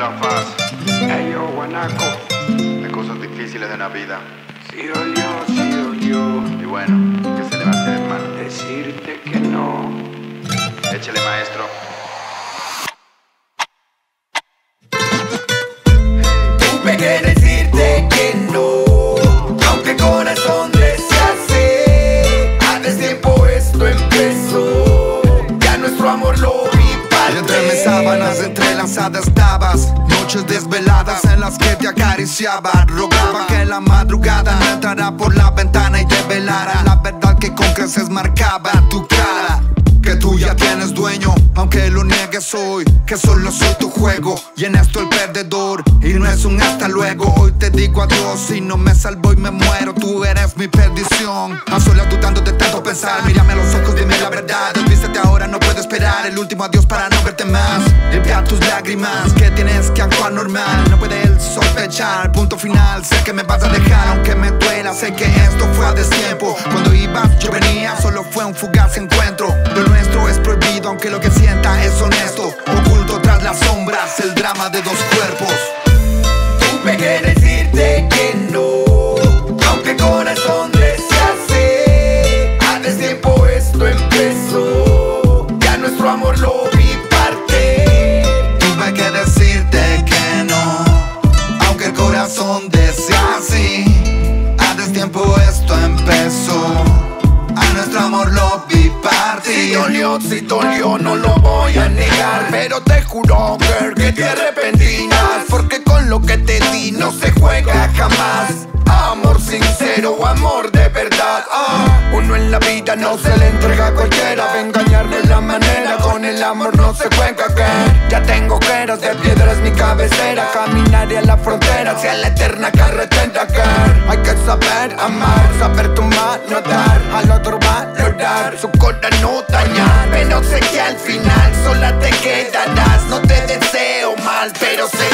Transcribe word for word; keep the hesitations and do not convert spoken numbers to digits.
era fácil. Ey, yo, guanaco. Hay cosas difíciles de la vida. Sí dolió, sí dolió. Y bueno, ¿qué se le va a hacer, hermano? Decirte que no. Échale, maestro. Tuve que decirte que no, aunque corazón desease. Hace tiempo esto empezó, ya nuestro amor lo vi parte. Y entre mis sábanas entrelazadas estabas, noches desveladas en las que te acariciaba. Rogaba que la madrugada no entrara por la ventana y te velara la verdad que con creces marcaba tu cara. Que tú ya tienes dueño, aunque lo niegues hoy, que solo soy tu juego y en esto el perdedor, y no es un hasta luego. Hoy te digo adiós y no me salvo y me muero, tú eres mi perdición. A solas dudando de tanto pensar, mírame a los ojos, dime la verdad. Desvístete ahora, no puedo esperar el último adiós para no verte más. Limpia tus lágrimas, que tienes que actuar normal, no puede él sospechar. Punto final, sé que me vas a dejar aunque me duela, sé que esto fue a destiempo. Cuando ibas yo venía, solo fue un fugaz encuentro. Lo nuestro es prohibido, aunque lo que sienta es honesto. Oculto tras las sombras, el drama de dos cuerpos. Tuve que decirte que no, aunque corazón desease. Hace tiempo esto empezó, ya nuestro amor lo vi partir. Tuve que decirte que no, aunque el corazón desease. Hace tiempo esto empezó, a nuestro amor lo vi partir. Si dolió, si dolió, no lo voy a negar, pero te juro, girl, que te arrepentirás, porque con lo que te di no se juega jamás. Amor sincero, amor de verdad. Ah, uno en la vida no se le entrega a cualquiera. De engañar de la manera, con el amor no se juega, girl. Ya tengo ojeras de piedra, es mi cabecera. Caminaré a la frontera, hacia la eterna carretera, girl. Hay que saber amar, saber tomar, no dar al otro valorar, su cola no dañar. Pero sé que al final sola te quedarás. No te deseo mal, pero sé